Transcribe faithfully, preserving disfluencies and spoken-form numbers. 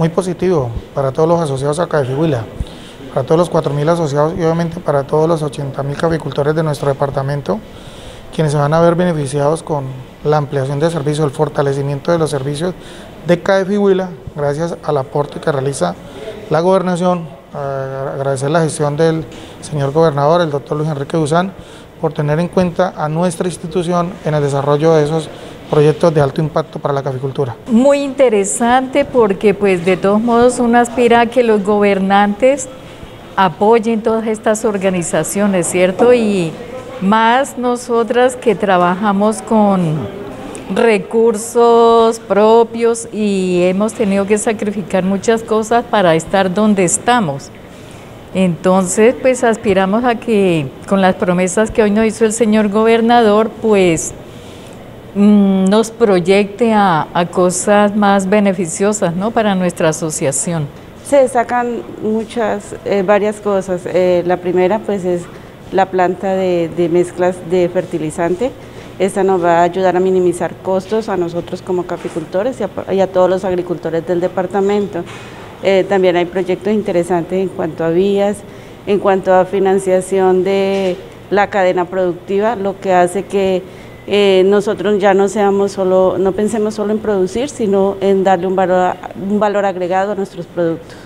muy positivo para todos los asociados a Cafihuila, para todos los cuatro mil asociados y obviamente para todos los ochenta mil caficultores de nuestro departamento, quienes se van a ver beneficiados con la ampliación de servicios, el fortalecimiento de los servicios de Cafihuila, gracias al aporte que realiza la gobernación. Agradecer la gestión del señor gobernador, el doctor Luis Enrique Duzán, por tener en cuenta a nuestra institución en el desarrollo de esos proyectos de alto impacto para la caficultura. Muy interesante porque pues de todos modos uno aspira a que los gobernantes apoyen todas estas organizaciones, ¿cierto? Y más nosotras que trabajamos con recursos propios y hemos tenido que sacrificar muchas cosas para estar donde estamos. Entonces, pues aspiramos a que con las promesas que hoy nos hizo el señor gobernador, pues mmm, nos proyecte a, a cosas más beneficiosas, ¿no?, para nuestra asociación. Se destacan muchas, eh, varias cosas. Eh, la primera, pues, es la planta de, de mezclas de fertilizante. Esta nos va a ayudar a minimizar costos a nosotros como caficultores y a, y a todos los agricultores del departamento. Eh, también hay proyectos interesantes en cuanto a vías, en cuanto a financiación de la cadena productiva, lo que hace que eh, nosotros ya no seamos solo, no pensemos solo en producir, sino en darle un valor, un valor agregado a nuestros productos.